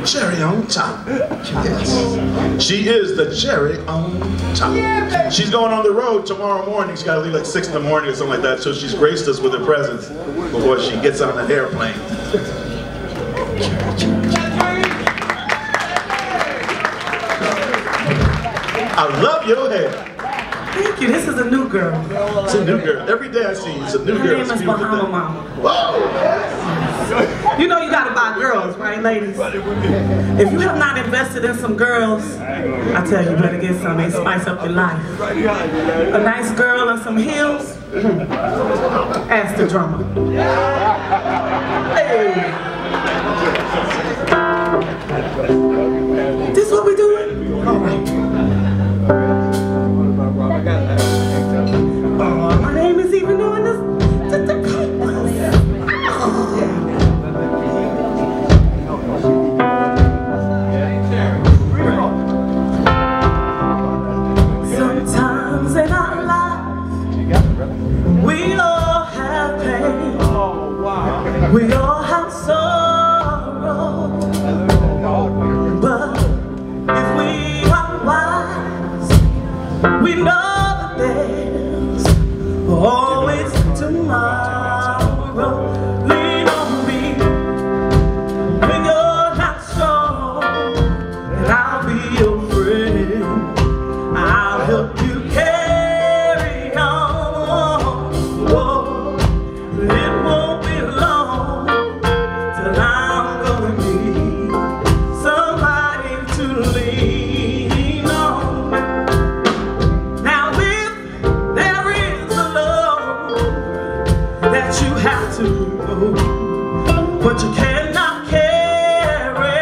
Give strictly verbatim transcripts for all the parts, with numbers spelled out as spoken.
cherry on top. Yes. She is the cherry on top. She's going on the road tomorrow morning. She's got to leave like six in the morning or something like that. So she's graced us with her presence before she gets on the airplane. I love your hair. Thank you. This is a new girl. It's a new girl. Every day I see you, it's a new Her girl. name is Bahama Mama. Whoa! You know you gotta buy girls, right, ladies? If you have not invested in some girls, I tell you, you better get some. They spice up your life. A nice girl and some heels. Ask the drummer. Hey. This what we doing? All right. Oh, my name is even doing this. Sometimes in our lives, we all have pain. We all have sorrow. But if we are wise, we know that there's always tomorrow. Lean on me when you're not strong, and I'll be your friend. I'll help you carry on. Whoa, it won't be long till I'm gonna need somebody to lean on. Now if there is a love that you have to know, but you cannot carry,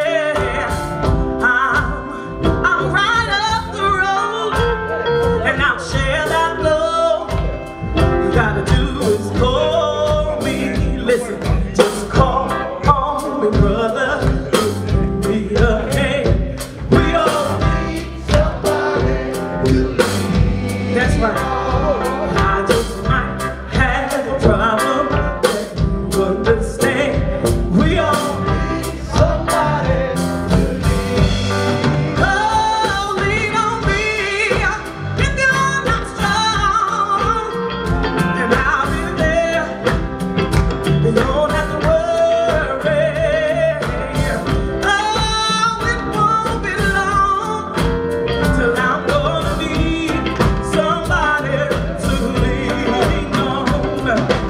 I'm, I'm right up the road, and I'll share that love. You gotta do is call me. Listen, just call on me, brother. Be a hand. We all need somebody to lead. That's right. I just might have a problem that you understand. We all need somebody to lead. Oh, lean on me if you're not strong, and I'll be there. You don't have to worry. Oh, it won't be long till I'm gonna need somebody to lean on.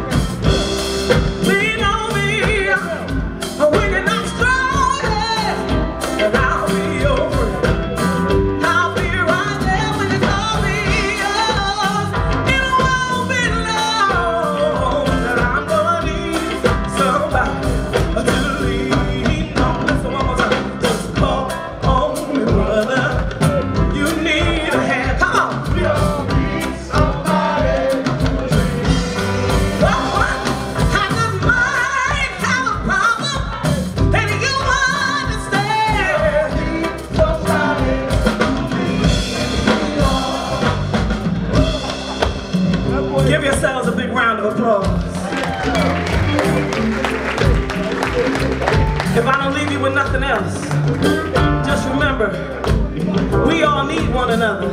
Lean on me when you're not strong, and I'll be your friend. I'll be right there when you call me. Oh, it won't be long that I'm gonna need somebody to lean on. Listen one more time. Just call on me, brother. You need a hand. Come on. We all need somebody to lean. What? I just might have a problem that you understand. Need somebody to lean on. Give yourselves a big round of applause. If I don't leave you with nothing else, just remember, we all need one another.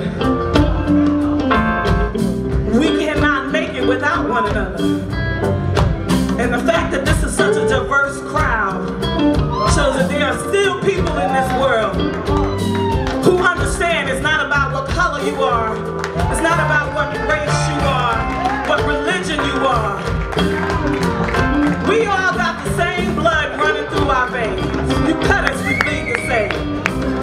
We cannot make it without one another. And the fact that this is such a diverse crowd shows that there are still people in this world who understand it's not about what color you are, it's not about what race you are, what religion you are. We all got the same blood running through our veins. You cut us, we bleed the same.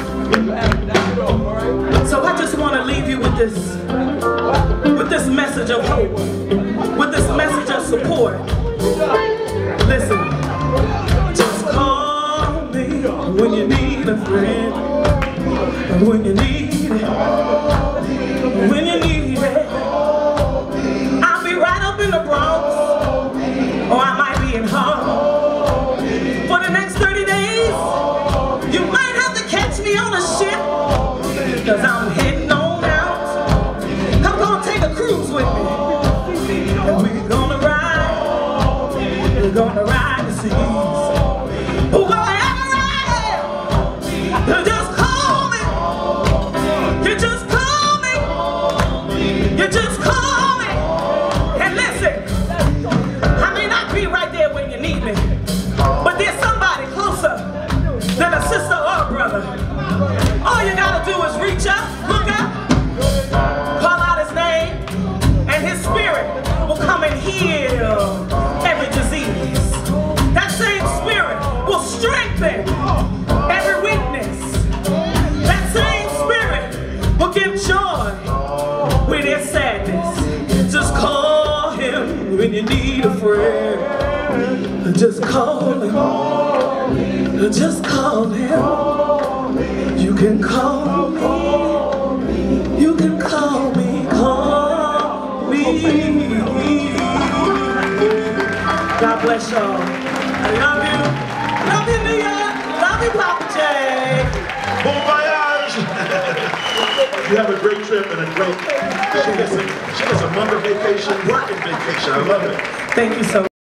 So I just want to leave you with this, with this message of hope, with this message of support. Listen, just call me when you need a friend, when you need it, when you need it. I'll be right up in the Bronx, or I might be in Harlem. For the next thirty days, you might have to catch me on a ship, cause I'm heading on out. I'm gonna take a cruise with me, and we're gonna ride, we're gonna ride the seas. Wherever I am, every weakness. That same spirit will give joy when there's sadness. Just call him when you need a friend. Just call him. Just call him. You can call me. You can call me. Call me. God bless y'all. I love you. Love you, New York. Love you, Papa J. Bon voyage. You have a great trip and a great, she gets a, she gets a month of vacation, working vacation. I love it. Thank you so much.